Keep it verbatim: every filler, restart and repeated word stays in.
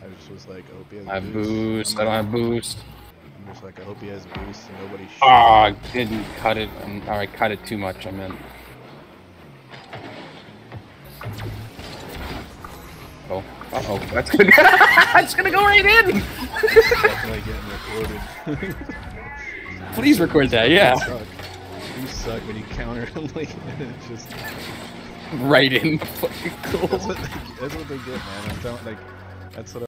I just was like, I hope he has I have boost. boost. I don't have boost. I'm just like, I hope he has boost and nobody shoots. Ah, oh, didn't cut it. Or I cut it too much. I meant. Oh, uh oh, that's gonna. That's gonna go right in. Definitely getting recorded. Please record that, yeah. You suck, you suck when you counter like it's just right in. Fucking cool. That's what they, that's what they get, man. I'm telling, like, that's what. I